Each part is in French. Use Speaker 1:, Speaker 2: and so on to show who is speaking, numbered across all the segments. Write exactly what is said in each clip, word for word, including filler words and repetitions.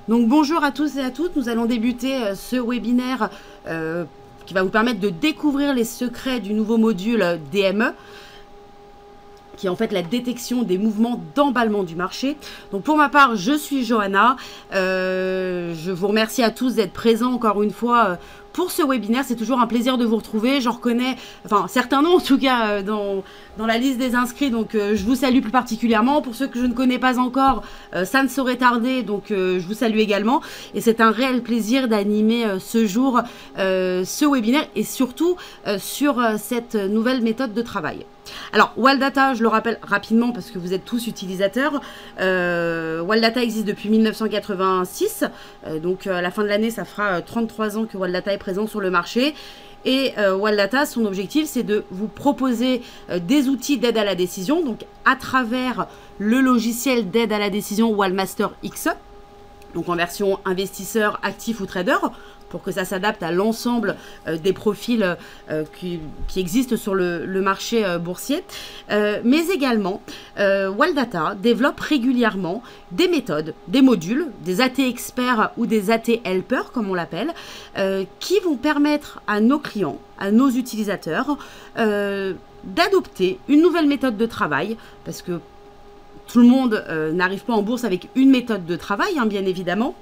Speaker 1: Donc bonjour à tous et à toutes, nous allons débuter euh, ce webinaire euh, qui va vous permettre de découvrir les secrets du nouveau module euh, D M E, qui est en fait la détection des mouvements d'emballement du marché. Donc pour ma part, je suis Johanna, euh, je vous remercie à tous d'être présents encore une fois euh, pour ce webinaire. C'est toujours un plaisir de vous retrouver. J'en reconnais, enfin certains noms en tout cas euh, dans, dans la liste des inscrits, donc euh, je vous salue plus particulièrement. Pour ceux que je ne connais pas encore, euh, ça ne saurait tarder, donc euh, je vous salue également. Et c'est un réel plaisir d'animer euh, ce jour euh, ce webinaire et surtout euh, sur euh, cette nouvelle méthode de travail. Alors, Waldata, je le rappelle rapidement parce que vous êtes tous utilisateurs. Euh, Waldata existe depuis mille neuf cent quatre-vingt-six. Euh, donc, à la fin de l'année, ça fera euh, trente-trois ans que Waldata est présent sur le marché. Et euh, Waldata, son objectif, c'est de vous proposer euh, des outils d'aide à la décision. Donc, à travers le logiciel d'aide à la décision Waldmaster X. Donc, en version investisseur, actif ou trader, pour que ça s'adapte à l'ensemble euh, des profils euh, qui, qui existent sur le, le marché euh, boursier. Euh, mais également, euh, Waldata développe régulièrement des méthodes, des modules, des A T experts ou des A T helpers, comme on l'appelle, euh, qui vont permettre à nos clients, à nos utilisateurs, euh, d'adopter une nouvelle méthode de travail, parce que tout le monde euh, n'arrive pas en bourse avec une méthode de travail, hein, bien évidemment.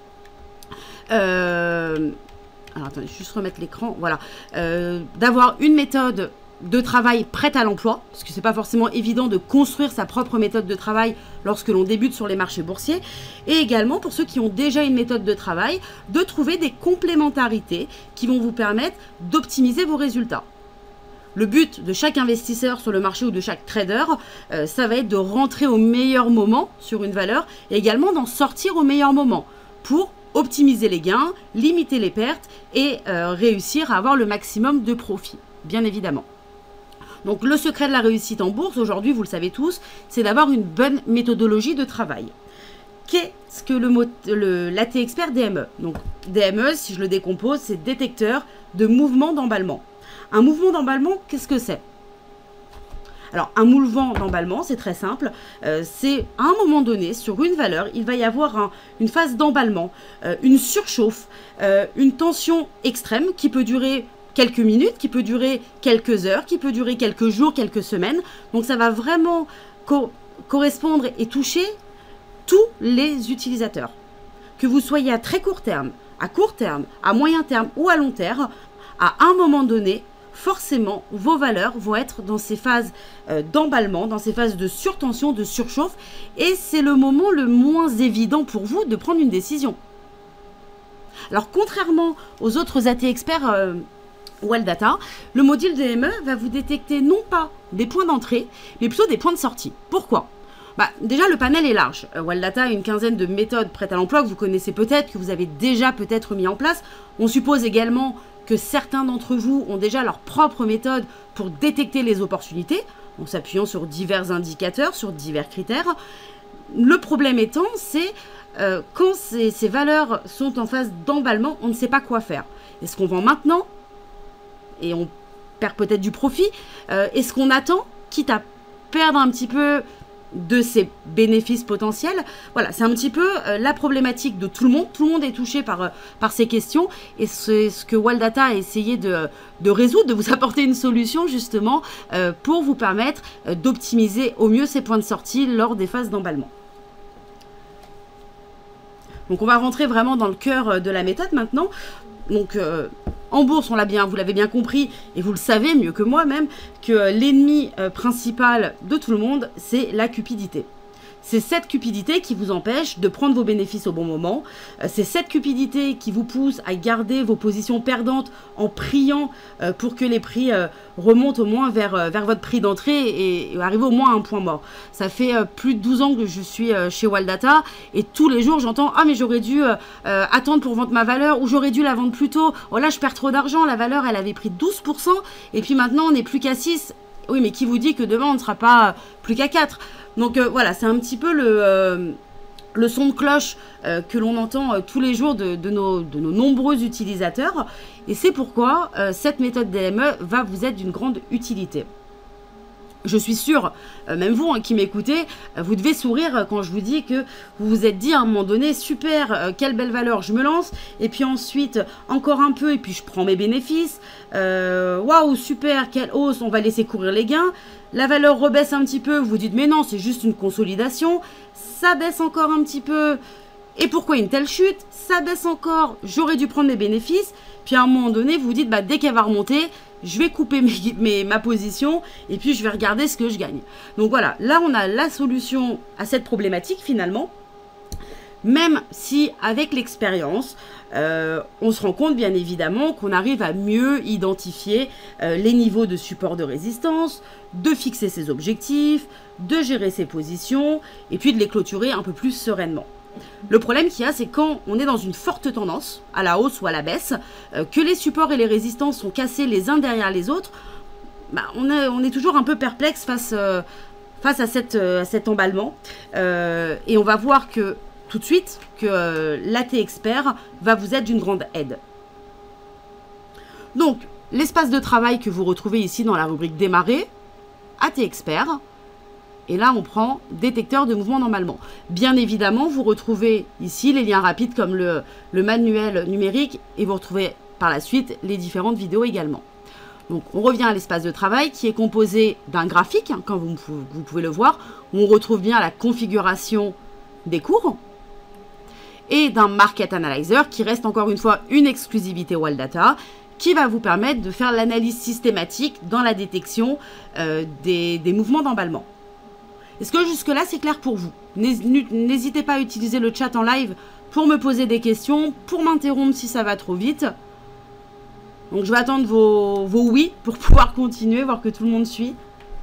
Speaker 1: Euh, Alors attendez, je vais juste remettre l'écran. Voilà. Euh, D'avoir une méthode de travail prête à l'emploi, parce que c'est pas forcément évident de construire sa propre méthode de travail lorsque l'on débute sur les marchés boursiers. Et également, pour ceux qui ont déjà une méthode de travail, de trouver des complémentarités qui vont vous permettre d'optimiser vos résultats. Le but de chaque investisseur sur le marché ou de chaque trader, euh, ça va être de rentrer au meilleur moment sur une valeur et également d'en sortir au meilleur moment pour optimiser les gains, limiter les pertes et euh, réussir à avoir le maximum de profit, bien évidemment. Donc le secret de la réussite en bourse, aujourd'hui, vous le savez tous, c'est d'avoir une bonne méthodologie de travail. Qu'est-ce que le, le l'A T expert D M E? Donc D M E, si je le décompose, c'est détecteur de mouvement d'emballement. Un mouvement d'emballement, qu'est-ce que c'est? Alors, un mouvement d'emballement, c'est très simple. Euh, c'est à un moment donné, sur une valeur, il va y avoir un, une phase d'emballement, euh, une surchauffe, euh, une tension extrême qui peut durer quelques minutes, qui peut durer quelques heures, qui peut durer quelques jours, quelques semaines. Donc, ça va vraiment co correspondre et toucher tous les utilisateurs. Que vous soyez à très court terme, à court terme, à moyen terme ou à long terme, à un moment donné, forcément, vos valeurs vont être dans ces phases euh, d'emballement, dans ces phases de surtension, de surchauffe. Et c'est le moment le moins évident pour vous de prendre une décision. Alors, contrairement aux autres A T experts euh, Waldata, le module D M E va vous détecter non pas des points d'entrée, mais plutôt des points de sortie. Pourquoi ? Bah, déjà, le panel est large. Euh, Waldata a une quinzaine de méthodes prêtes à l'emploi que vous connaissez peut-être, que vous avez déjà peut-être mis en place. On suppose également que certains d'entre vous ont déjà leur propre méthode pour détecter les opportunités, en s'appuyant sur divers indicateurs, sur divers critères. Le problème étant, c'est euh, quand ces, ces valeurs sont en phase d'emballement, on ne sait pas quoi faire. Est-ce qu'on vend maintenant et on perd peut-être du profit? euh, Est-ce qu'on attend, quitte à perdre un petit peu de ses bénéfices potentiels? Voilà, c'est un petit peu euh, la problématique de tout le monde. Tout le monde est touché par, euh, par ces questions et c'est ce que Waldata a essayé de, de résoudre, de vous apporter une solution justement euh, pour vous permettre euh, d'optimiser au mieux ces points de sortie lors des phases d'emballement. Donc on va rentrer vraiment dans le cœur de la méthode maintenant. Donc euh, en bourse, on l'a bien, vous l'avez bien compris, et vous le savez mieux que moi même, que euh, l'ennemi euh, principal de tout le monde, c'est la cupidité. C'est cette cupidité qui vous empêche de prendre vos bénéfices au bon moment. Euh, c'est cette cupidité qui vous pousse à garder vos positions perdantes en priant euh, pour que les prix euh, remontent au moins vers, euh, vers votre prix d'entrée et, et arriver au moins à un point mort. Ça fait euh, plus de douze ans que je suis euh, chez Waldata et tous les jours j'entends « Ah mais j'aurais dû euh, euh, attendre pour vendre ma valeur » ou « J'aurais dû la vendre plus tôt. Oh là je perds trop d'argent, la valeur elle avait pris douze pour cent et puis maintenant on n'est plus qu'à six. » Oui mais qui vous dit que demain on ne sera pas plus qu'à quatre? Donc euh, voilà, c'est un petit peu le, euh, le son de cloche euh, que l'on entend euh, tous les jours de, de, nos, de nos nombreux utilisateurs. Et c'est pourquoi euh, cette méthode D M E va vous être d'une grande utilité. Je suis sûre, euh, même vous hein, qui m'écoutez, euh, vous devez sourire quand je vous dis que vous vous êtes dit à un moment donné, super, euh, quelle belle valeur, je me lance, et puis ensuite, encore un peu, et puis je prends mes bénéfices, waouh, wow, super, quelle hausse, on va laisser courir les gains, la valeur rebaisse un petit peu, vous dites, mais non, c'est juste une consolidation, ça baisse encore un petit peu, et pourquoi une telle chute? Ça baisse encore, j'aurais dû prendre mes bénéfices, puis à un moment donné, vous vous dites, bah, dès qu'elle va remonter, je vais couper mes, mes, ma position et puis je vais regarder ce que je gagne. Donc voilà, là on a la solution à cette problématique finalement. Même si avec l'expérience, euh, on se rend compte bien évidemment qu'on arrive à mieux identifier euh, les niveaux de support de résistance, de fixer ses objectifs, de gérer ses positions et puis de les clôturer un peu plus sereinement. Le problème qu'il y a, c'est quand on est dans une forte tendance, à la hausse ou à la baisse, euh, que les supports et les résistances sont cassés les uns derrière les autres, bah, on, est, on est toujours un peu perplexe face, euh, face à, cette, euh, à cet emballement. Euh, et on va voir que tout de suite que euh, l'A T Expert va vous être d'une grande aide. Donc, l'espace de travail que vous retrouvez ici dans la rubrique Démarrer, A T Expert. Et là, on prend détecteur de mouvement d'emballement. Bien évidemment, vous retrouvez ici les liens rapides comme le, le manuel numérique et vous retrouvez par la suite les différentes vidéos également. Donc, on revient à l'espace de travail qui est composé d'un graphique, hein, comme vous, vous pouvez le voir, où on retrouve bien la configuration des cours et d'un Market Analyzer qui reste encore une fois une exclusivité Waldata qui va vous permettre de faire l'analyse systématique dans la détection euh, des, des mouvements d'emballement. Est-ce que jusque-là, c'est clair pour vous? N'hésitez pas à utiliser le chat en live pour me poser des questions, pour m'interrompre si ça va trop vite. Donc, je vais attendre vos, vos oui pour pouvoir continuer, voir que tout le monde suit.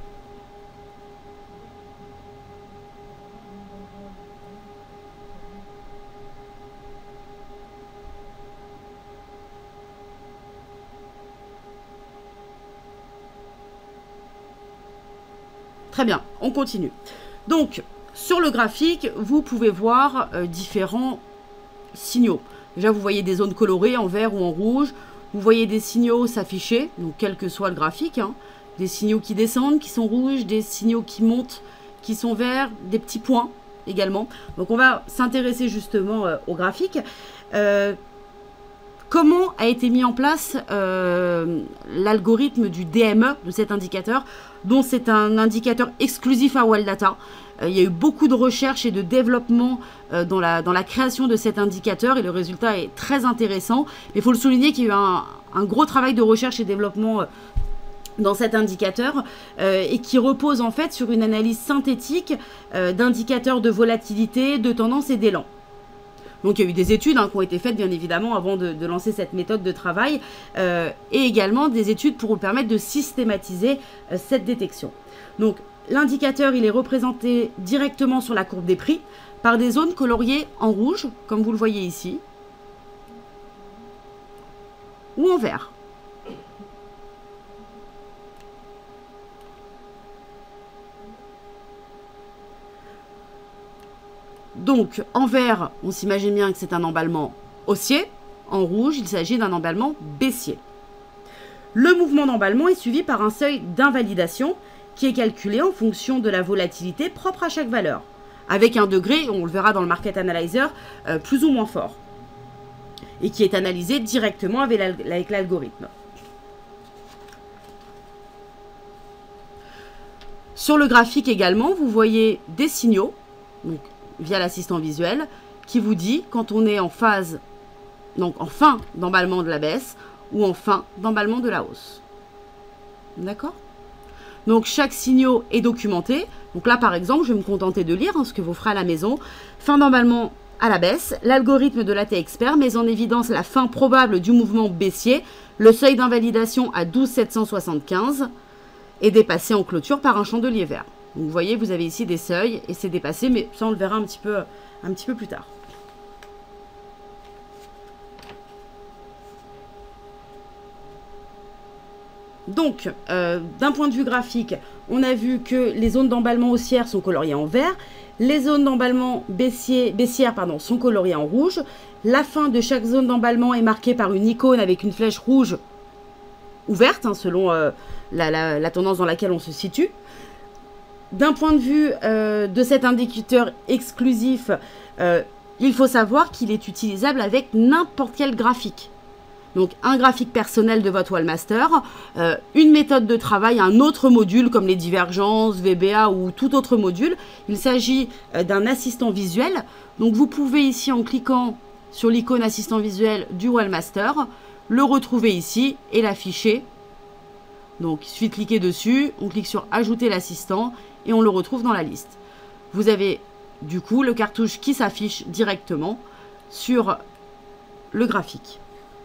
Speaker 1: Très bien, on continue. Donc, sur le graphique, vous pouvez voir euh, différents signaux. Déjà, vous voyez des zones colorées en vert ou en rouge. Vous voyez des signaux s'afficher, donc quel que soit le graphique. Hein. Des signaux qui descendent, qui sont rouges, des signaux qui montent, qui sont verts, des petits points également. Donc, on va s'intéresser justement euh, au graphique. Euh, Comment a été mis en place euh, l'algorithme du D M E, de cet indicateur, dont c'est un indicateur exclusif à Waldata. Euh, il y a eu beaucoup de recherches et de développement euh, dans, la, dans la création de cet indicateur et le résultat est très intéressant. Mais il faut le souligner qu'il y a eu un, un gros travail de recherche et développement euh, dans cet indicateur euh, et qui repose en fait sur une analyse synthétique euh, d'indicateurs de volatilité, de tendance et d'élan. Donc il y a eu des études hein, qui ont été faites bien évidemment avant de, de lancer cette méthode de travail euh, et également des études pour vous permettre de systématiser euh, cette détection. Donc l'indicateur il est représenté directement sur la courbe des prix par des zones coloriées en rouge comme vous le voyez ici ou en vert. Donc, en vert, on s'imagine bien que c'est un emballement haussier. En rouge, il s'agit d'un emballement baissier. Le mouvement d'emballement est suivi par un seuil d'invalidation qui est calculé en fonction de la volatilité propre à chaque valeur, avec un degré, on le verra dans le Market Analyzer, euh, plus ou moins fort, et qui est analysé directement avec l'algorithme. Sur le graphique également, vous voyez des signaux, donc, via l'assistant visuel, qui vous dit quand on est en phase, donc en fin d'emballement de la baisse ou en fin d'emballement de la hausse. D'accord? Donc chaque signal est documenté. Donc là par exemple, je vais me contenter de lire hein, ce que vous ferez à la maison. Fin d'emballement à la baisse, l'algorithme de l'A T Expert met en évidence la fin probable du mouvement baissier. Le seuil d'invalidation à douze sept cent soixante-quinze est dépassé en clôture par un chandelier vert. Donc vous voyez, vous avez ici des seuils et c'est dépassé, mais ça on le verra un petit peu, un petit peu plus tard. Donc, euh, d'un point de vue graphique, on a vu que les zones d'emballement haussière sont coloriées en vert, les zones d'emballement baissier, baissière pardon, sont coloriées en rouge. La fin de chaque zone d'emballement est marquée par une icône avec une flèche rouge ou verte, hein, selon euh, la, la, la tendance dans laquelle on se situe. d'un point de vue euh, de cet indicateur exclusif, euh, il faut savoir qu'il est utilisable avec n'importe quel graphique. Donc un graphique personnel de votre Wallmaster, euh, une méthode de travail, un autre module comme les divergences, V B A ou tout autre module. Il s'agit euh, d'un assistant visuel. Donc vous pouvez ici, en cliquant sur l'icône assistant visuel du Wallmaster, le retrouver ici et l'afficher. Donc il suffit de cliquer dessus, on clique sur ajouter l'assistant et on le retrouve dans la liste. Vous avez du coup le cartouche qui s'affiche directement sur le graphique.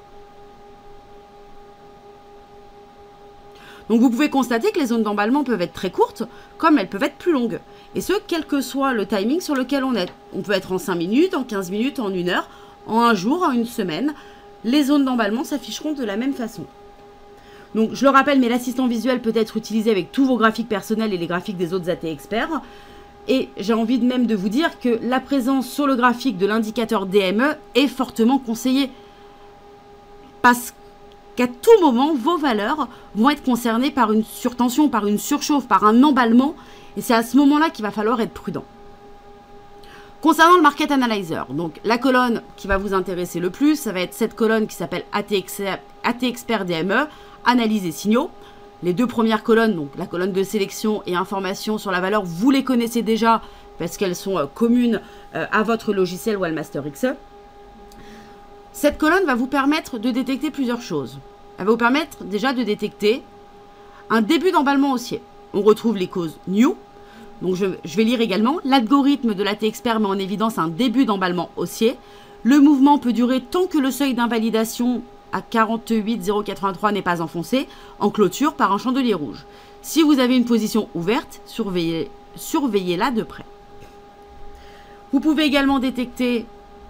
Speaker 1: Donc vous pouvez constater que les zones d'emballement peuvent être très courtes, comme elles peuvent être plus longues. Et ce, quel que soit le timing sur lequel on est. On peut être en cinq minutes, en quinze minutes, en une heure, en un jour, en une semaine. Les zones d'emballement s'afficheront de la même façon. Donc je le rappelle, mais l'assistant visuel peut être utilisé avec tous vos graphiques personnels et les graphiques des autres A T experts. Et j'ai envie de même de vous dire que la présence sur le graphique de l'indicateur D M E est fortement conseillée. Parce que qu'à tout moment, vos valeurs vont être concernées par une surtension, par une surchauffe, par un emballement. Et c'est à ce moment-là qu'il va falloir être prudent. Concernant le Market Analyzer, donc la colonne qui va vous intéresser le plus, ça va être cette colonne qui s'appelle A T Expert D M E, Analyse et signaux. Les deux premières colonnes, donc la colonne de sélection et information sur la valeur, vous les connaissez déjà parce qu'elles sont euh, communes euh, à votre logiciel Wallmaster X E. Cette colonne va vous permettre de détecter plusieurs choses. Elle va vous permettre déjà de détecter un début d'emballement haussier. On retrouve les causes New. Donc je, je vais lire également. L'algorithme de l'A T Expert met en évidence un début d'emballement haussier. Le mouvement peut durer tant que le seuil d'invalidation à quarante-huit zéro quatre-vingt-trois n'est pas enfoncé en clôture par un chandelier rouge. Si vous avez une position ouverte, surveillez, surveillez-la de près. Vous pouvez également détecter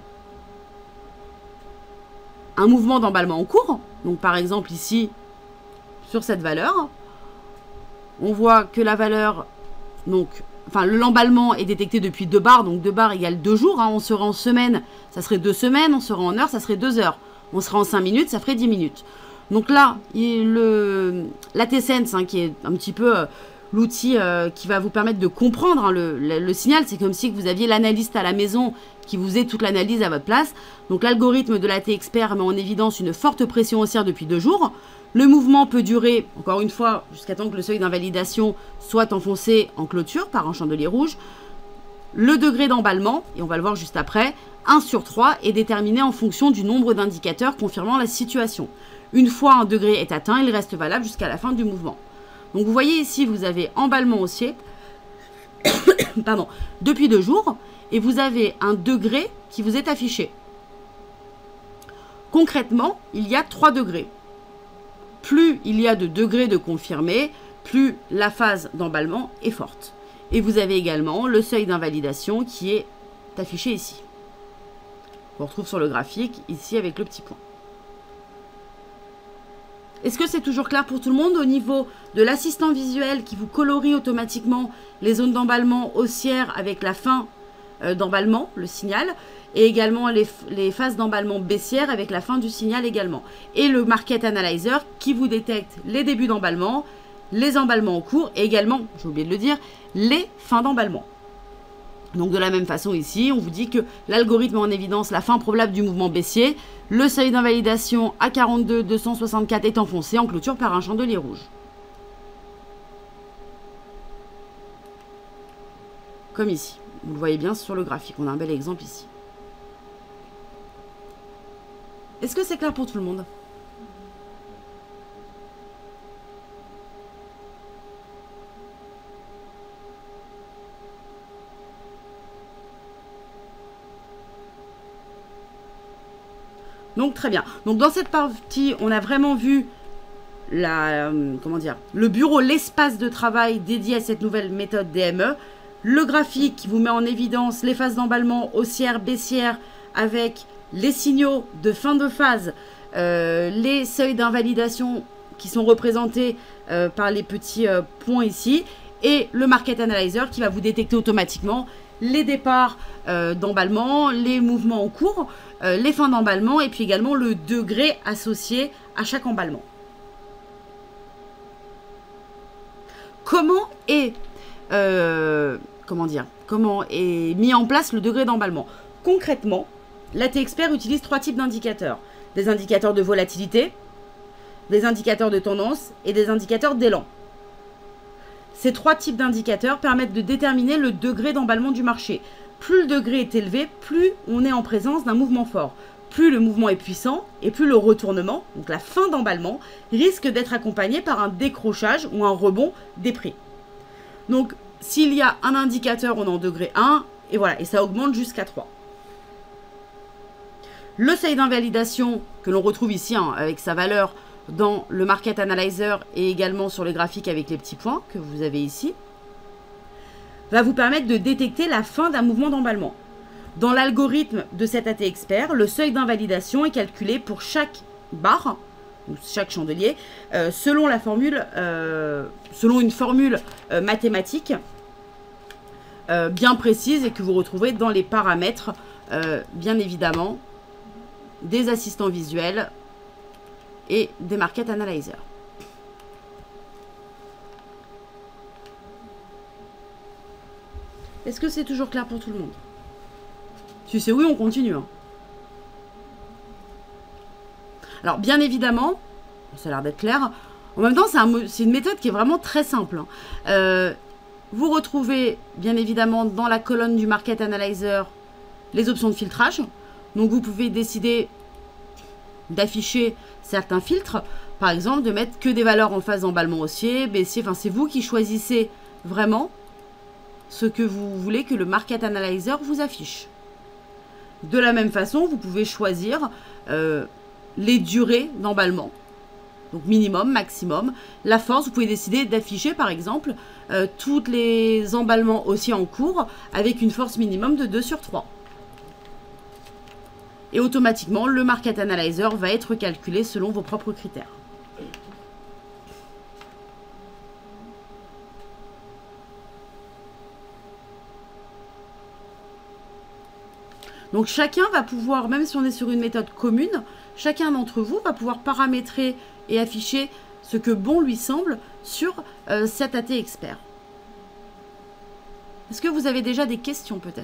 Speaker 1: un mouvement d'emballement en cours. Donc par exemple ici, sur cette valeur, on voit que la valeur, donc, enfin l'emballement est détecté depuis deux barres, donc deux barres égale deux jours. Hein. On sera en semaine, ça serait deux semaines, on sera en heure, ça serait deux heures. On sera en cinq minutes, ça ferait dix minutes. Donc là, l'A T Sense, hein, qui est un petit peu euh, l'outil euh, qui va vous permettre de comprendre hein, le, le, le signal, c'est comme si vous aviez l'analyste à la maison qui vous faisait toute l'analyse à votre place. Donc l'algorithme de l'A T Expert met en évidence une forte pression haussière depuis deux jours. Le mouvement peut durer, encore une fois, jusqu'à temps que le seuil d'invalidation soit enfoncé en clôture par un chandelier rouge. Le degré d'emballement, et on va le voir juste après, un sur trois est déterminé en fonction du nombre d'indicateurs confirmant la situation. Une fois un degré est atteint, il reste valable jusqu'à la fin du mouvement. Donc vous voyez ici, vous avez emballement haussier pardon, depuis deux jours, et vous avez un degré qui vous est affiché. Concrètement, il y a trois degrés. Plus il y a de degrés de confirmé, plus la phase d'emballement est forte. Et vous avez également le seuil d'invalidation qui est affiché ici. On retrouve sur le graphique, ici avec le petit point. Est-ce que c'est toujours clair pour tout le monde au niveau de l'assistant visuel qui vous colorie automatiquement les zones d'emballement haussières avec la fin euh, d'emballement, le signal, et également les, les phases d'emballement baissière avec la fin du signal également. Et le Market Analyzer qui vous détecte les débuts d'emballement, les emballements en cours et également, j'ai oublié de le dire, les fins d'emballement. Donc de la même façon ici, on vous dit que l'algorithme met en évidence la fin probable du mouvement baissier, le seuil d'invalidation à quarante-deux deux cent soixante-quatre est enfoncé en clôture par un chandelier rouge. Comme ici, vous le voyez bien sur le graphique, on a un bel exemple ici. Est-ce que c'est clair pour tout le monde ? Donc très bien. Donc dans cette partie, on a vraiment vu la, euh, comment dire, le bureau, l'espace de travail dédié à cette nouvelle méthode D M E. Le graphique qui vous met en évidence les phases d'emballement haussière, baissière avec les signaux de fin de phase, euh, les seuils d'invalidation qui sont représentés euh, par les petits euh, points ici et le Market Analyzer qui va vous détecter automatiquement les départs euh, d'emballement, les mouvements en cours, euh, les fins d'emballement et puis également le degré associé à chaque emballement. Comment est euh, comment dire, comment est mis en place le degré d'emballement. Concrètement, l'A T Expert utilise trois types d'indicateurs. Des indicateurs de volatilité, des indicateurs de tendance et des indicateurs d'élan. Ces trois types d'indicateurs permettent de déterminer le degré d'emballement du marché. Plus le degré est élevé, plus on est en présence d'un mouvement fort. Plus le mouvement est puissant et plus le retournement, donc la fin d'emballement, risque d'être accompagné par un décrochage ou un rebond des prix. Donc, s'il y a un indicateur, on est en degré un, et voilà, et ça augmente jusqu'à trois. Le seuil d'invalidation, que l'on retrouve ici hein, avec sa valeur dans le Market Analyzer et également sur les graphiques avec les petits points que vous avez ici, va vous permettre de détecter la fin d'un mouvement d'emballement. Dans l'algorithme de cet A T Expert, le seuil d'invalidation est calculé pour chaque barre, ou chaque chandelier, euh, selon, la formule, euh, selon une formule euh, mathématique euh, bien précise et que vous retrouvez dans les paramètres, euh, bien évidemment, des assistants visuels et des Market Analyzer. Est-ce que c'est toujours clair pour tout le monde? Si c'est oui, on continue. Hein. Alors, bien évidemment, ça a l'air d'être clair. En même temps, c'est un, une méthode qui est vraiment très simple. Hein. Euh, vous retrouvez, bien évidemment, dans la colonne du Market Analyzer, les options de filtrage. Donc, vous pouvez décider d'afficher certains filtres. Par exemple, de mettre que des valeurs en phase d'emballement haussier, baissier. Enfin, c'est vous qui choisissez vraiment ce que vous voulez que le Market Analyzer vous affiche. De la même façon, vous pouvez choisir euh, les durées d'emballement. Donc minimum, maximum. La force, vous pouvez décider d'afficher par exemple euh, tous les emballements haussiers en cours avec une force minimum de deux sur trois. Et automatiquement, le Market Analyzer va être calculé selon vos propres critères. Donc chacun va pouvoir, même si on est sur une méthode commune, chacun d'entre vous va pouvoir paramétrer et afficher ce que bon lui semble sur euh, cet A T Expert. Est-ce que vous avez déjà des questions peut-être ?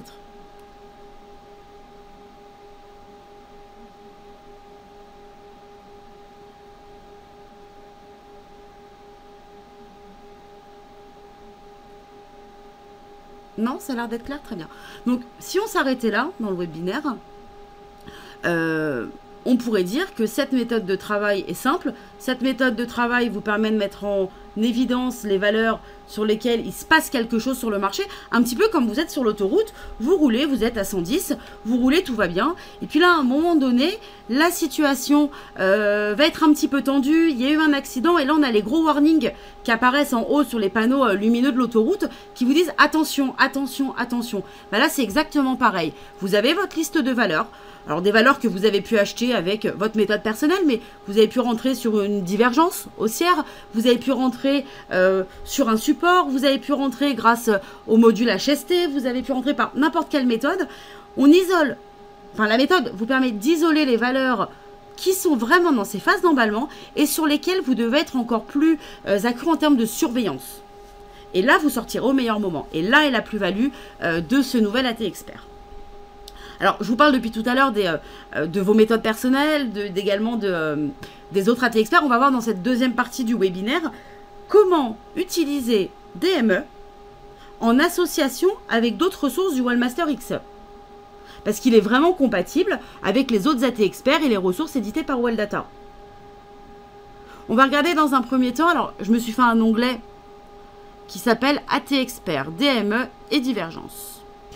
Speaker 1: Non, ça a l'air d'être clair, très bien. Donc, si on s'arrêtait là, dans le webinaire, euh, on pourrait dire que cette méthode de travail est simple. Cette méthode de travail vous permet de mettre en évidence les valeurs sur lesquelles il se passe quelque chose sur le marché. Un petit peu comme vous êtes sur l'autoroute, vous roulez, vous êtes à cent dix, vous roulez, tout va bien. Et puis là, à un moment donné, la situation euh, va être un petit peu tendue. Il y a eu un accident et là, on a les gros warnings qui apparaissent en haut sur les panneaux euh, lumineux de l'autoroute qui vous disent attention, attention, attention. Ben là, c'est exactement pareil. Vous avez votre liste de valeurs. Alors des valeurs que vous avez pu acheter avec votre méthode personnelle, mais vous avez pu rentrer sur une divergence haussière, vous avez pu rentrer euh, sur un support, vous avez pu rentrer grâce au module H S T, vous avez pu rentrer par n'importe quelle méthode. On isole, enfin la méthode vous permet d'isoler les valeurs qui sont vraiment dans ces phases d'emballement et sur lesquelles vous devez être encore plus euh, accru en termes de surveillance. Et là, vous sortirez au meilleur moment. Et là est la plus-value euh, de ce nouvel A T Expert. Alors, je vous parle depuis tout à l'heure des, euh, de vos méthodes personnelles, de, également de, euh, des autres A T Experts. On va voir dans cette deuxième partie du webinaire comment utiliser D M E en association avec d'autres ressources du Wellmaster X E. Parce qu'il est vraiment compatible avec les autres A T Experts et les ressources éditées par Welldata. On va regarder dans un premier temps. Alors, je me suis fait un onglet qui s'appelle A T Expert, D M E et Divergence.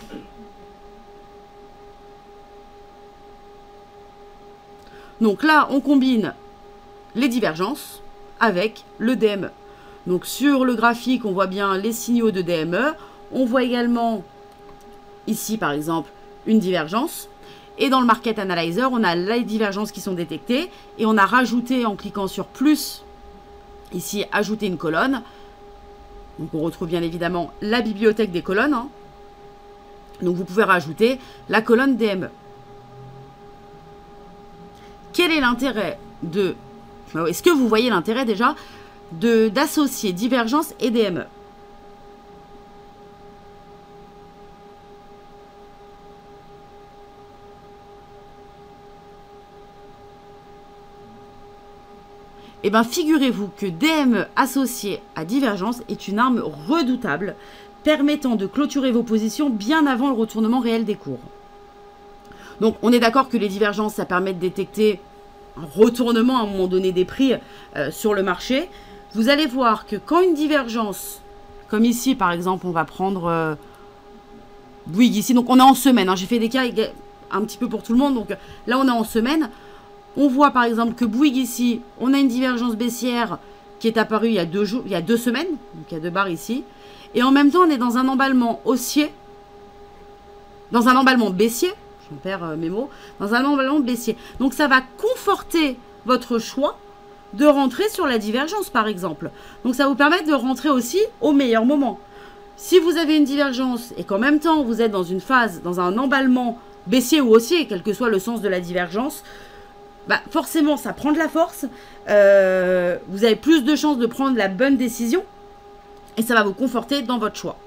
Speaker 1: Donc là, on combine les divergences avec le D M E. Donc sur le graphique, on voit bien les signaux de D M E. On voit également ici, par exemple, une divergence. Et dans le Market Analyzer, on a les divergences qui sont détectées. Et on a rajouté, en cliquant sur plus, ici, ajouter une colonne. Donc on retrouve bien évidemment la bibliothèque des colonnes. Hein. Donc vous pouvez rajouter la colonne D M E. Quel est l'intérêt de... Est-ce que vous voyez l'intérêt déjà de d'associer divergence et D M E? Eh bien, figurez-vous que D M E associé à divergence est une arme redoutable, permettant de clôturer vos positions bien avant le retournement réel des cours. Donc, on est d'accord que les divergences, ça permet de détecter un retournement à un moment donné des prix euh, sur le marché. Vous allez voir que quand une divergence, comme ici, par exemple, on va prendre euh, Bouygues ici, donc on est en semaine, hein, j'ai fait des cas un petit peu pour tout le monde, donc là, on est en semaine. On voit par exemple que Bouygues ici, on a une divergence baissière qui est apparue il y a deux jours, il y a deux semaines, donc il y a deux barres ici. Et en même temps, on est dans un emballement haussier, dans un emballement baissier, j'en perds euh, mes mots, dans un emballement baissier. Donc ça va conforter votre choix de rentrer sur la divergence par exemple. Donc ça va vous permettre de rentrer aussi au meilleur moment. Si vous avez une divergence et qu'en même temps vous êtes dans une phase, dans un emballement baissier ou haussier, quel que soit le sens de la divergence, bah forcément ça prend de la force, euh, vous avez plus de chances de prendre la bonne décision et ça va vous conforter dans votre choix.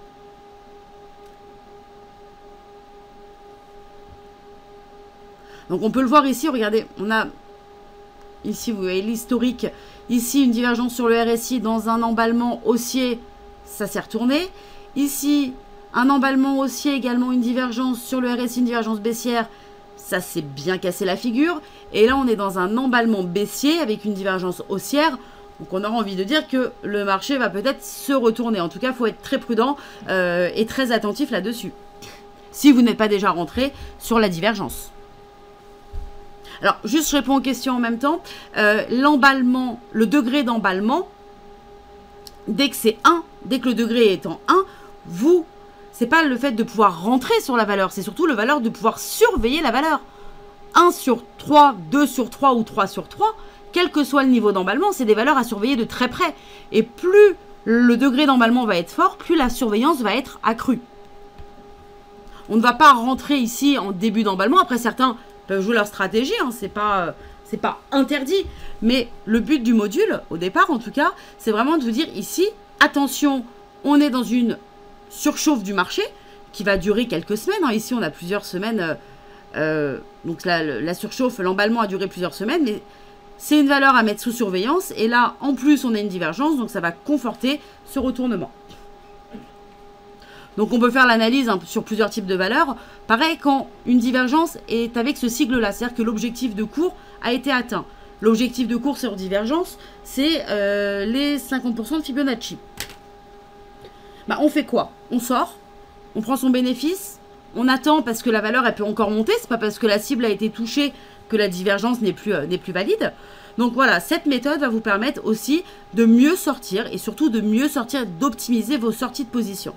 Speaker 1: Donc on peut le voir ici, regardez, on a ici vous voyez l'historique, ici une divergence sur le R S I dans un emballement haussier, ça s'est retourné. Ici un emballement haussier, également une divergence sur le R S I, une divergence baissière, ça s'est bien cassé la figure. Et là, on est dans un emballement baissier avec une divergence haussière. Donc, on aura envie de dire que le marché va peut-être se retourner. En tout cas, il faut être très prudent euh, et très attentif là-dessus. Si vous n'êtes pas déjà rentré sur la divergence. Alors, juste je réponds aux questions en même temps. Euh, l'emballement, le degré d'emballement, dès que c'est un, dès que le degré est en un, vous... c'est pas le fait de pouvoir rentrer sur la valeur, c'est surtout le valeur de pouvoir surveiller la valeur. un sur trois, deux sur trois ou trois sur trois, quel que soit le niveau d'emballement, c'est des valeurs à surveiller de très près. Et plus le degré d'emballement va être fort, plus la surveillance va être accrue. On ne va pas rentrer ici en début d'emballement. Après, certains peuvent jouer leur stratégie, hein, c'est pas, c'est pas interdit. Mais le but du module, au départ en tout cas, c'est vraiment de vous dire ici, attention, on est dans une surchauffe du marché qui va durer quelques semaines. Hein. Ici, on a plusieurs semaines. Euh, euh, donc, la, la surchauffe, l'emballement a duré plusieurs semaines. Mais c'est une valeur à mettre sous surveillance. Et là, en plus, on a une divergence. Donc, ça va conforter ce retournement. Donc, on peut faire l'analyse hein, sur plusieurs types de valeurs. Pareil, quand une divergence est avec ce sigle-là. C'est-à-dire que l'objectif de cours a été atteint. L'objectif de cours sur divergence, c'est euh, les cinquante pour cent de Fibonacci. Bah, on fait quoi? On sort, on prend son bénéfice, on attend parce que la valeur elle peut encore monter, c'est pas parce que la cible a été touchée que la divergence n'est plus, euh, n'est plus valide. Donc voilà, cette méthode va vous permettre aussi de mieux sortir et surtout de mieux sortir, d'optimiser vos sorties de position.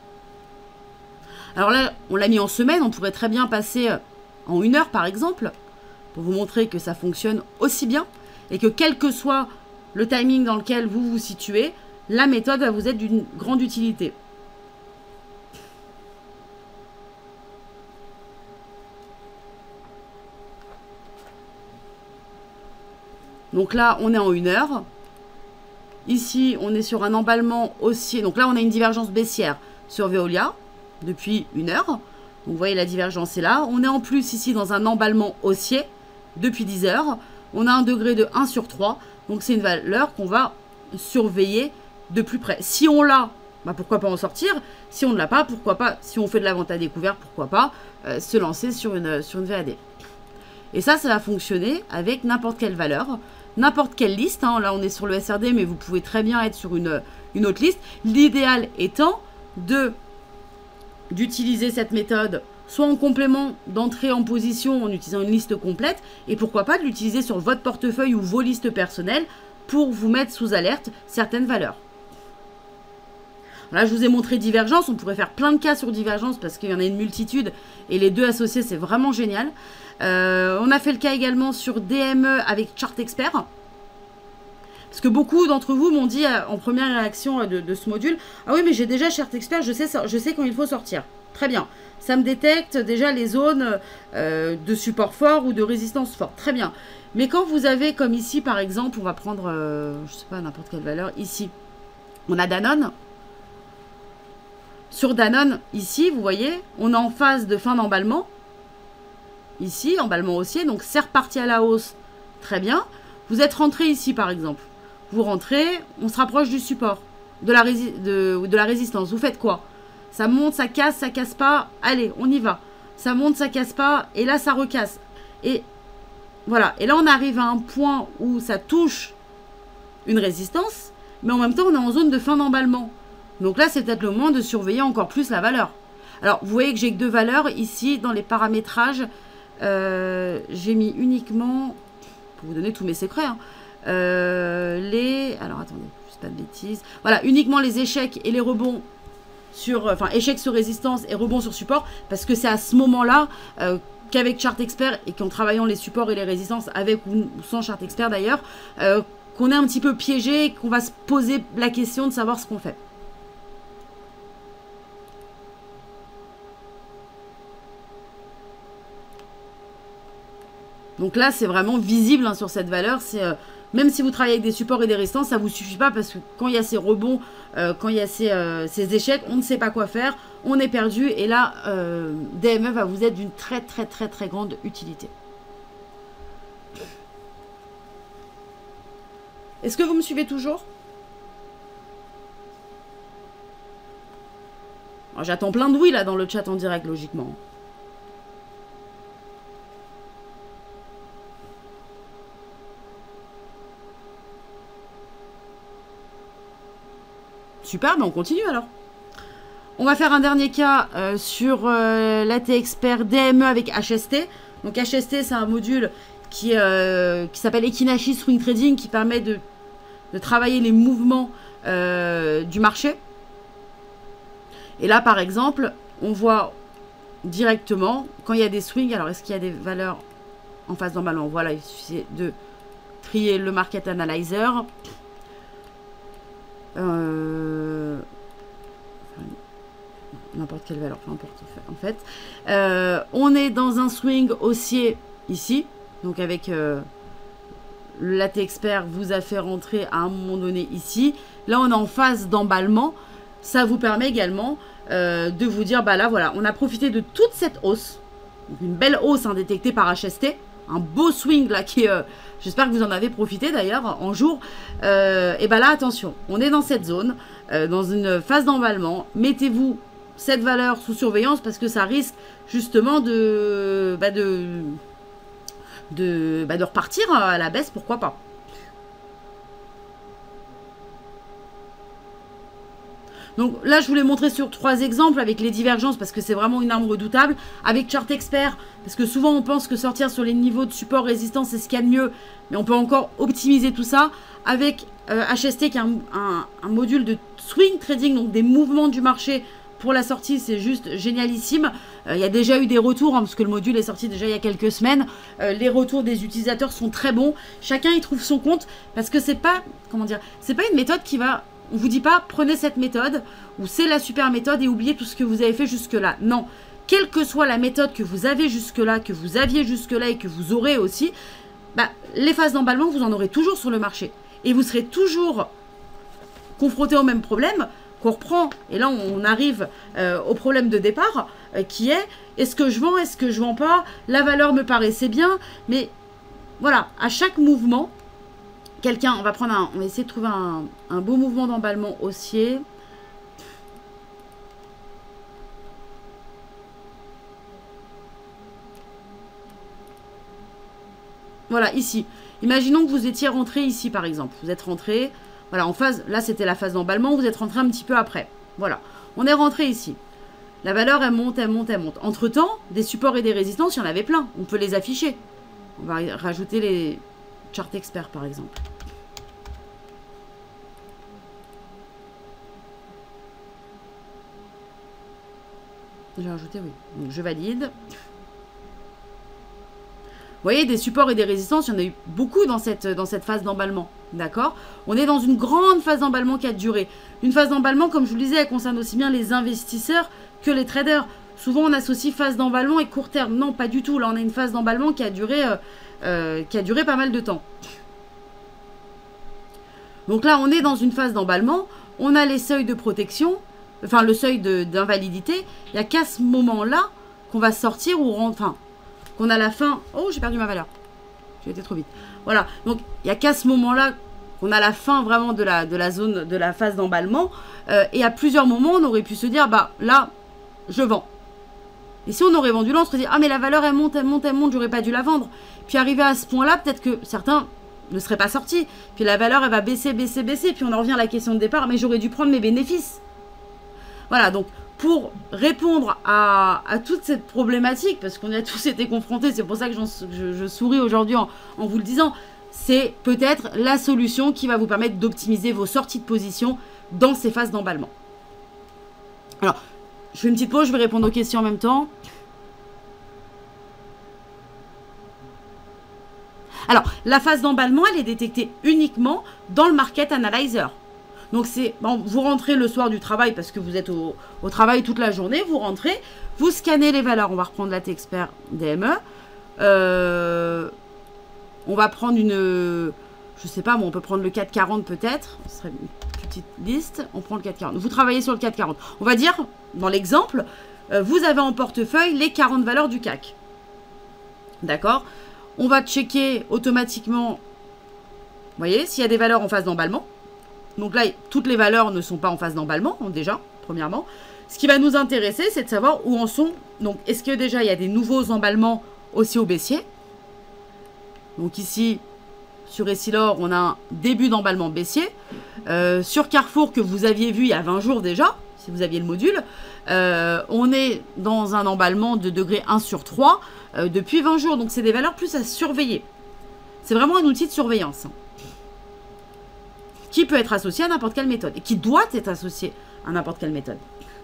Speaker 1: Alors là, on l'a mis en semaine, on pourrait très bien passer en une heure par exemple, pour vous montrer que ça fonctionne aussi bien et que quel que soit le timing dans lequel vous vous situez, la méthode va vous être d'une grande utilité. Donc là, on est en une heure. Ici, on est sur un emballement haussier. Donc là, on a une divergence baissière sur Veolia depuis une heure. Donc vous voyez, la divergence est là. On est en plus ici dans un emballement haussier depuis dix heures. On a un degré de un sur trois. Donc c'est une valeur qu'on va surveiller de plus près. Si on l'a, bah pourquoi pas en sortir. Si on ne l'a pas, pourquoi pas. Si on fait de la vente à découvert, pourquoi pas euh, se lancer sur une, sur une V A D. Et ça, ça va fonctionner avec n'importe quelle valeur, n'importe quelle liste. Hein. Là, on est sur le S R D, mais vous pouvez très bien être sur une, une autre liste. L'idéal étant de d'utiliser cette méthode soit en complément d'entrée en position en utilisant une liste complète, et pourquoi pas de l'utiliser sur votre portefeuille ou vos listes personnelles pour vous mettre sous alerte certaines valeurs. Là, je vous ai montré divergence. On pourrait faire plein de cas sur divergence parce qu'il y en a une multitude et les deux associés, c'est vraiment génial. Euh, on a fait le cas également sur D M E avec Chart Expert. Parce que beaucoup d'entre vous m'ont dit euh, en première réaction euh, de, de ce module, ah oui, mais j'ai déjà Chart Expert, je sais, je sais quand il faut sortir. Très bien. Ça me détecte déjà les zones euh, de support fort ou de résistance forte. Très bien. Mais quand vous avez, comme ici, par exemple, on va prendre, euh, je sais pas, n'importe quelle valeur, ici, on a Danone. Sur Danone, ici, vous voyez, on est en phase de fin d'emballement. Ici, emballement haussier, donc c'est reparti à la hausse. Très bien. Vous êtes rentré ici, par exemple. vous rentrez, on se rapproche du support, de la, rési de, de la résistance. Vous faites quoi? Ça monte, ça casse, ça casse pas. Allez, on y va. Ça monte, ça casse pas. Et là, ça recasse. Et voilà. Et là, on arrive à un point où ça touche une résistance. Mais en même temps, on est en zone de fin d'emballement. Donc là, c'est peut-être le moment de surveiller encore plus la valeur. Alors, vous voyez que j'ai que deux valeurs. Ici, dans les paramétrages, euh, j'ai mis uniquement, pour vous donner tous mes secrets, hein, euh, les... Alors, attendez, juste pas de bêtises. Voilà, uniquement les échecs et les rebonds sur... Enfin, échecs sur résistance et rebonds sur support. Parce que c'est à ce moment-là euh, qu'avec Chart Expert et qu'en travaillant les supports et les résistances, avec ou sans Chart Expert d'ailleurs, euh, qu'on est un petit peu piégé et qu'on va se poser la question de savoir ce qu'on fait. Donc là, c'est vraiment visible hein, sur cette valeur. C'est euh, même si vous travaillez avec des supports et des résistances, ça ne vous suffit pas parce que quand il y a ces rebonds, euh, quand il y a ces, euh, ces échecs, on ne sait pas quoi faire, on est perdu. Et là, euh, D M E va vous être d'une très très très très grande utilité. Est-ce que vous me suivez toujours? J'attends plein de oui là dans le chat en direct, logiquement. Super, ben on continue alors. On va faire un dernier cas euh, sur euh, l'A T Expert D M E avec H S T. Donc H S T, c'est un module qui, euh, qui s'appelle Equinashi Swing Trading, qui permet de, de travailler les mouvements euh, du marché. Et là, par exemple, on voit directement quand il y a des swings. Alors, est-ce qu'il y a des valeurs en phase d'emballement? Voilà, il suffit de trier le Market Analyzer. Euh, n'importe quelle valeur, peu importe en fait. Euh, on est dans un swing haussier ici, donc avec euh, l'A T Expert vous a fait rentrer à un moment donné ici. Là, on est en phase d'emballement. Ça vous permet également euh, de vous dire, bah là, voilà, on a profité de toute cette hausse, donc une belle hausse hein, détectée par H S T, un beau swing là qui, euh, j'espère que vous en avez profité d'ailleurs en jour. Euh, et bah là, attention, on est dans cette zone, euh, dans une phase d'emballement. Mettez-vous cette valeur sous surveillance parce que ça risque justement de, bah de, de, bah de repartir à la baisse, pourquoi pas. Donc là, je voulais montrer sur trois exemples avec les divergences parce que c'est vraiment une arme redoutable. Avec Chart Expert, parce que souvent on pense que sortir sur les niveaux de support résistance, c'est ce qu'il y a de mieux. Mais on peut encore optimiser tout ça. Avec euh, H S T qui est un, un, un module de swing trading, donc des mouvements du marché pour la sortie, c'est juste génialissime. Euh, il y a déjà eu des retours, hein, parce que le module est sorti déjà il y a quelques semaines. Euh, les retours des utilisateurs sont très bons. Chacun y trouve son compte parce que c'est pas, comment dire, c'est pas une méthode qui va... On ne vous dit pas, prenez cette méthode, ou c'est la super méthode et oubliez tout ce que vous avez fait jusque-là. Non, quelle que soit la méthode que vous avez jusque-là, que vous aviez jusque-là et que vous aurez aussi, bah, les phases d'emballement, vous en aurez toujours sur le marché. Et vous serez toujours confronté au même problème qu'on reprend. Et là, on arrive euh, au problème de départ, euh, qui est, est-ce que je vends, est-ce que je vends pas? La valeur me paraissait bien, mais voilà, à chaque mouvement, quelqu'un, on va prendre un, on va essayer de trouver un, un beau mouvement d'emballement haussier. Voilà, ici. Imaginons que vous étiez rentré ici, par exemple. Vous êtes rentré, voilà, en phase, là c'était la phase d'emballement, vous êtes rentré un petit peu après. Voilà, on est rentré ici. La valeur, elle monte, elle monte, elle monte. Entre-temps, des supports et des résistances, il y en avait plein. On peut les afficher. On va rajouter les... Chart Expert par exemple. J'ai rajouté oui. Donc je valide. Vous voyez, des supports et des résistances, il y en a eu beaucoup dans cette, dans cette phase d'emballement. D'accord? On est dans une grande phase d'emballement qui a duré. Une phase d'emballement, comme je vous le disais, elle concerne aussi bien les investisseurs que les traders. Souvent, on associe phase d'emballement et court terme. Non, pas du tout. Là, on a une phase d'emballement qui a duré, euh, euh, qui a duré pas mal de temps. Donc là, on est dans une phase d'emballement. On a les seuils de protection, enfin le seuil d'invalidité. Il n'y a qu'à ce moment-là qu'on va sortir ou rentrer. Enfin, qu'on a la fin. Oh, j'ai perdu ma valeur. J'ai été trop vite. Voilà. Donc, il n'y a qu'à ce moment-là qu'on a la fin vraiment de la, de la zone, de la phase d'emballement. Euh, et à plusieurs moments, on aurait pu se dire, bah là, je vends. Et si on aurait vendu là, on se serait dit, ah mais la valeur, elle monte, elle monte, elle monte, j'aurais pas dû la vendre. Puis arrivé à ce point-là, peut-être que certains ne seraient pas sortis. Puis la valeur, elle va baisser, baisser, baisser. Puis on en revient à la question de départ, mais j'aurais dû prendre mes bénéfices. Voilà, donc pour répondre à, à toute cette problématique, parce qu'on a tous été confrontés, c'est pour ça que je, je souris aujourd'hui en, en vous le disant, c'est peut-être la solution qui va vous permettre d'optimiser vos sorties de position dans ces phases d'emballement. Alors, je fais une petite pause, je vais répondre aux questions en même temps. Alors, la phase d'emballement, elle est détectée uniquement dans le Market Analyzer. Donc, c'est bon, vous rentrez le soir du travail parce que vous êtes au, au travail toute la journée. Vous rentrez, vous scannez les valeurs. On va reprendre la T-Expert D M E. Euh, on va prendre une... Je sais pas, bon, on peut prendre le quatre quarante peut-être. Ce serait une petite liste. On prend le quatre quarante. Vous travaillez sur le quatre quarante. On va dire, dans l'exemple, euh, vous avez en portefeuille les quarante valeurs du C A C. D'accord ? On va checker automatiquement, vous voyez, s'il y a des valeurs en phase d'emballement. Donc là, toutes les valeurs ne sont pas en phase d'emballement, déjà, premièrement. Ce qui va nous intéresser, c'est de savoir où en sont. Donc, est-ce que déjà, il y a des nouveaux emballements aussi au baissier? Donc ici, sur Essilor, on a un début d'emballement baissier. Euh, sur Carrefour, que vous aviez vu il y a vingt jours déjà, si vous aviez le module, euh, on est dans un emballement de degré un sur trois euh, depuis vingt jours. Donc, c'est des valeurs plus à surveiller. C'est vraiment un outil de surveillance qui peut être associé à n'importe quelle méthode et qui doit être associé à n'importe quelle méthode.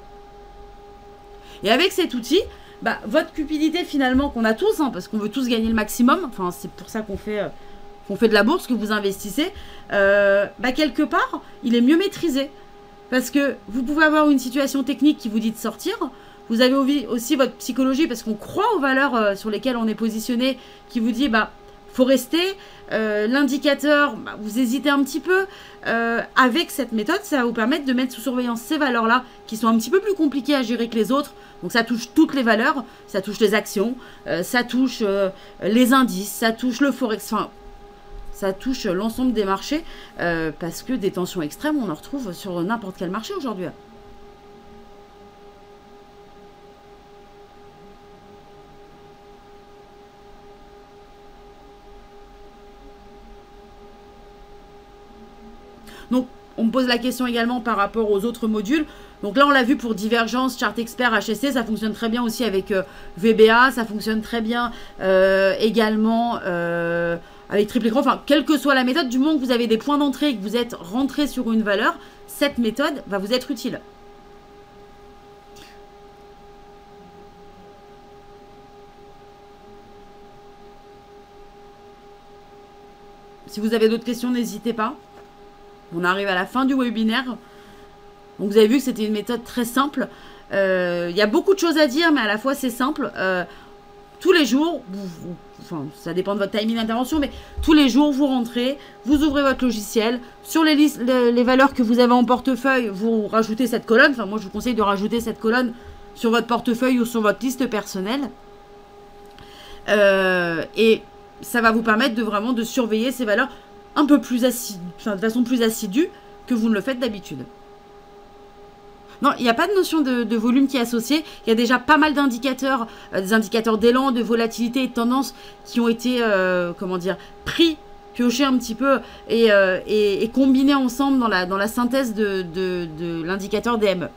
Speaker 1: Et avec cet outil, bah, votre cupidité finalement qu'on a tous, hein, parce qu'on veut tous gagner le maximum, enfin c'est pour ça qu'on fait, euh, qu'on fait de la bourse, que vous investissez, euh, bah, quelque part, il est mieux maîtrisé. Parce que vous pouvez avoir une situation technique qui vous dit de sortir, vous avez aussi votre psychologie, parce qu'on croit aux valeurs euh, sur lesquelles on est positionné, qui vous dit, bah, faut rester. Euh, L'indicateur, bah, vous hésitez un petit peu. Euh, avec cette méthode, ça va vous permettre de mettre sous surveillance ces valeurs-là, qui sont un petit peu plus compliquées à gérer que les autres. Donc ça touche toutes les valeurs, ça touche les actions, euh, ça touche euh, les indices, ça touche le forex, enfin, ça touche l'ensemble des marchés, euh, parce que des tensions extrêmes, on en retrouve sur n'importe quel marché aujourd'hui. Donc, on me pose la question également par rapport aux autres modules. Donc là, on l'a vu pour Divergence, Chart Expert, H S C. Ça fonctionne très bien aussi avec euh, V B A. Ça fonctionne très bien euh, également euh, avec triple écran. Enfin, quelle que soit la méthode, du moment que vous avez des points d'entrée et que vous êtes rentré sur une valeur, cette méthode va vous être utile. Si vous avez d'autres questions, n'hésitez pas. On arrive à la fin du webinaire. Donc vous avez vu que c'était une méthode très simple. Il euh, y a beaucoup de choses à dire, mais à la fois c'est simple. Euh, tous les jours, vous, vous, enfin, ça dépend de votre timing d'intervention, mais tous les jours, vous rentrez, vous ouvrez votre logiciel. Sur les, listes, les, les valeurs que vous avez en portefeuille, vous rajoutez cette colonne. Enfin, moi, je vous conseille de rajouter cette colonne sur votre portefeuille ou sur votre liste personnelle. Euh, et ça va vous permettre de vraiment de surveiller ces valeurs un peu plus assidue, enfin, de façon plus assidue que vous ne le faites d'habitude. Non, il n'y a pas de notion de, de volume qui est associée. Il y a déjà pas mal d'indicateurs, euh, des indicateurs d'élan, de volatilité et de tendance qui ont été, euh, comment dire, pris, piochés un petit peu et, euh, et, et combinés ensemble dans la, dans la synthèse de, de, de l'indicateur D M E.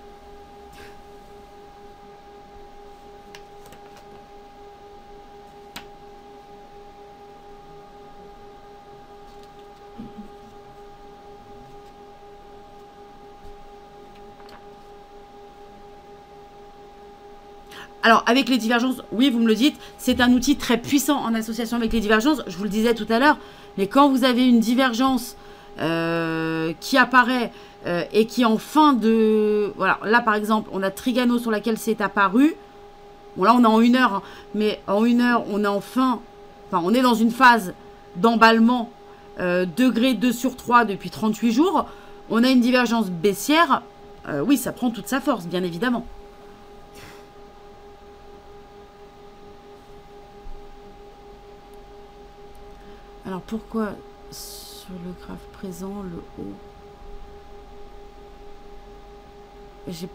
Speaker 1: Alors, avec les divergences, oui, vous me le dites, c'est un outil très puissant en association avec les divergences. Je vous le disais tout à l'heure, mais quand vous avez une divergence euh, qui apparaît euh, et qui en fin de... Voilà, là, par exemple, on a Trigano sur laquelle c'est apparu. Bon, là, on est en une heure, hein, mais en une heure, on est en fin... Enfin, on est dans une phase d'emballement euh, degré deux sur trois depuis trente-huit jours. On a une divergence baissière. Euh, oui, ça prend toute sa force, bien évidemment. Alors pourquoi sur le graphe présent, le haut. J'ai...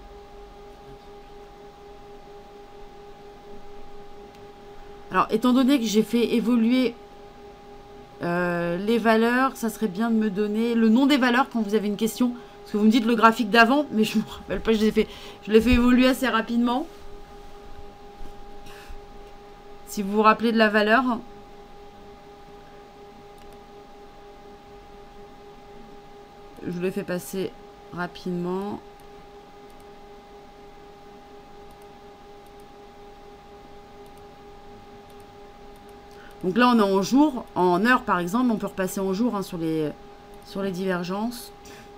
Speaker 1: Alors, étant donné que j'ai fait évoluer euh, les valeurs, ça serait bien de me donner le nom des valeurs quand vous avez une question. Parce que vous me dites le graphique d'avant, mais je ne me rappelle pas, je l'ai fait, je l'ai fait évoluer assez rapidement. Si vous vous rappelez de la valeur. Je l'ai fait passer rapidement. Donc là, on est en jour, en heure par exemple, on peut repasser en jour hein, sur les, sur les divergences.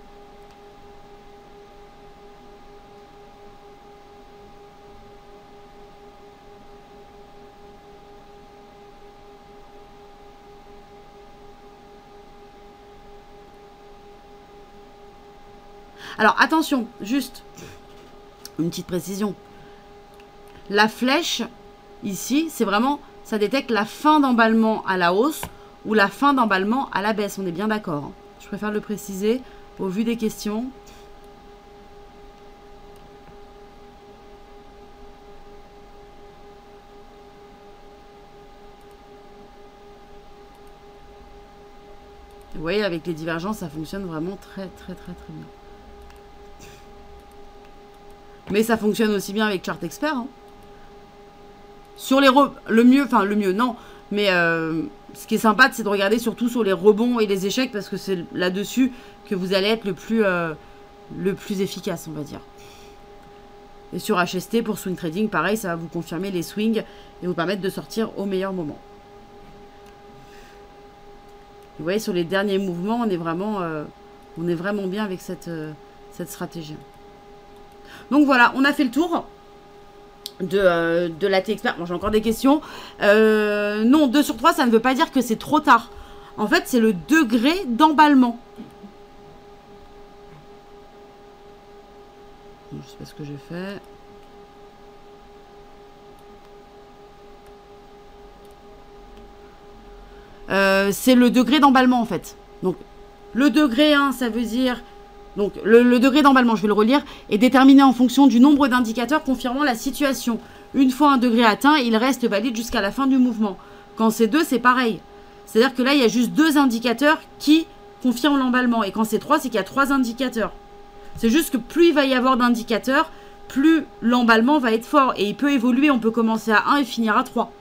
Speaker 1: Alors attention, juste une petite précision. La flèche, ici, c'est vraiment... ça détecte la fin d'emballement à la hausse ou la fin d'emballement à la baisse. On est bien d'accord. Je préfère le préciser au vu des questions. Vous voyez, avec les divergences, ça fonctionne vraiment très, très, très, très bien. Mais ça fonctionne aussi bien avec Chart Expert. Hein. Sur les re... le mieux, enfin le mieux, non. Mais euh, ce qui est sympa, c'est de regarder surtout sur les rebonds et les échecs parce que c'est là-dessus que vous allez être le plus, euh, le plus efficace, on va dire. Et sur H S T, pour swing trading, pareil, ça va vous confirmer les swings et vous permettre de sortir au meilleur moment. Vous voyez, sur les derniers mouvements, on est vraiment, euh, on est vraiment bien avec cette, euh, cette stratégie. Donc voilà, on a fait le tour de, euh, de l'A T Expert. Bon, j'ai encore des questions. Euh, non, deux sur trois, ça ne veut pas dire que c'est trop tard. En fait, c'est le degré d'emballement. Je ne sais pas ce que j'ai fait. Euh, c'est le degré d'emballement, en fait. Donc, le degré un, ça veut dire... Donc, le, le degré d'emballement, je vais le relire, est déterminé en fonction du nombre d'indicateurs confirmant la situation. Une fois un degré atteint, il reste valide jusqu'à la fin du mouvement. Quand c'est deux, c'est pareil. C'est-à-dire que là, il y a juste deux indicateurs qui confirment l'emballement. Et quand c'est trois, c'est qu'il y a trois indicateurs. C'est juste que plus il va y avoir d'indicateurs, plus l'emballement va être fort. Et il peut évoluer, on peut commencer à un et finir à trois.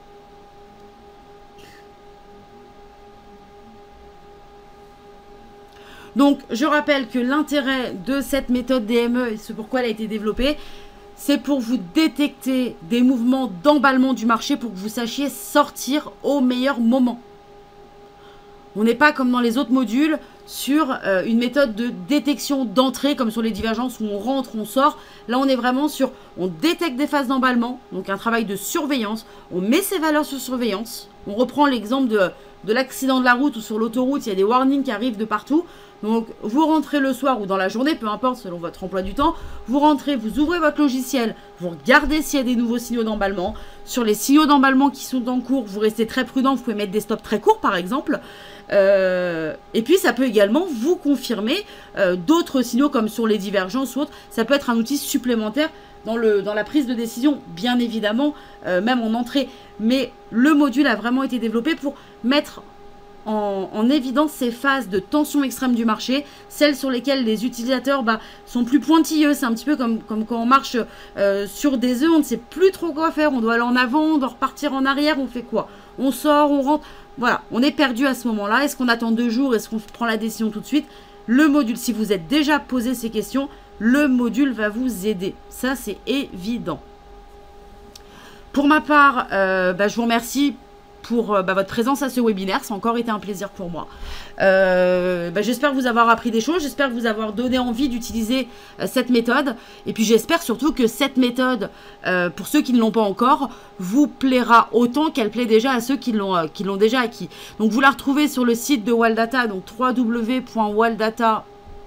Speaker 1: Donc, je rappelle que l'intérêt de cette méthode D M E, et c'est pourquoi elle a été développée, c'est pour vous détecter des mouvements d'emballement du marché pour que vous sachiez sortir au meilleur moment. On n'est pas comme dans les autres modules sur euh, une méthode de détection d'entrée, comme sur les divergences où on rentre, on sort. Là, on est vraiment sur, on détecte des phases d'emballement, donc un travail de surveillance. On met ces valeurs sur surveillance. On reprend l'exemple de, de l'accident de la route ou sur l'autoroute, il y a des warnings qui arrivent de partout. Donc, vous rentrez le soir ou dans la journée, peu importe, selon votre emploi du temps. Vous rentrez, vous ouvrez votre logiciel, vous regardez s'il y a des nouveaux signaux d'emballement. Sur les signaux d'emballement qui sont en cours, vous restez très prudent, vous pouvez mettre des stops très courts, par exemple. Euh, et puis, ça peut également vous confirmer euh, d'autres signaux, comme sur les divergences ou autres. Ça peut être un outil supplémentaire dans, le, dans la prise de décision, bien évidemment, euh, même en entrée. Mais le module a vraiment été développé pour mettre... En, en évidence ces phases de tension extrême du marché, celles sur lesquelles les utilisateurs bah, sont plus pointilleux. C'est un petit peu comme, comme quand on marche euh, sur des œufs, on ne sait plus trop quoi faire, on doit aller en avant, on doit repartir en arrière, on fait quoi? On sort, on rentre, voilà, on est perdu à ce moment-là. Est-ce qu'on attend deux jours? Est-ce qu'on prend la décision tout de suite? Le module, si vous êtes déjà posé ces questions, le module va vous aider. Ça, c'est évident. Pour ma part, euh, bah, je vous remercie pour euh, bah, votre présence à ce webinaire. Ça a encore été un plaisir pour moi. Euh, bah, j'espère vous avoir appris des choses. J'espère vous avoir donné envie d'utiliser euh, cette méthode. Et puis j'espère surtout que cette méthode, euh, pour ceux qui ne l'ont pas encore, vous plaira autant qu'elle plaît déjà à ceux qui l'ont euh, qui l'ont déjà acquis. Donc vous la retrouvez sur le site de Waldata, donc w w w point waldata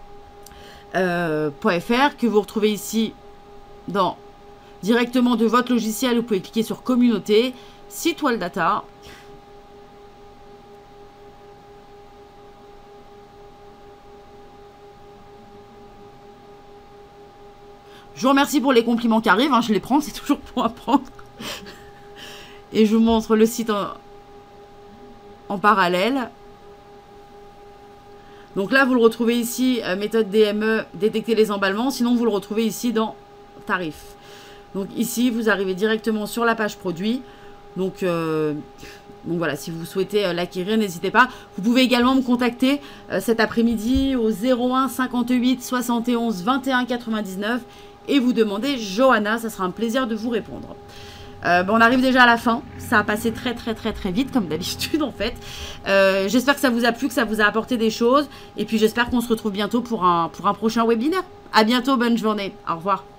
Speaker 1: point f r, que vous retrouvez ici dans, directement de votre logiciel. Vous pouvez cliquer sur communauté, site Waldata. Je vous remercie pour les compliments qui arrivent, hein, je les prends, c'est toujours pour apprendre. Et je vous montre le site en, en parallèle. Donc là, vous le retrouvez ici, euh, méthode D M E, détecter les emballements. Sinon, vous le retrouvez ici dans tarifs. Donc ici, vous arrivez directement sur la page produit. Donc, euh, donc voilà, si vous souhaitez euh, l'acquérir, n'hésitez pas. Vous pouvez également me contacter euh, cet après-midi au zéro un cinquante-huit soixante et onze vingt et un quatre-vingt-dix-neuf et vous demander Johanna, ça sera un plaisir de vous répondre. Euh, bon, on arrive déjà à la fin, ça a passé très très très très vite comme d'habitude en fait. Euh, j'espère que ça vous a plu, que ça vous a apporté des choses et puis j'espère qu'on se retrouve bientôt pour un, pour un prochain webinaire. À bientôt, bonne journée, au revoir.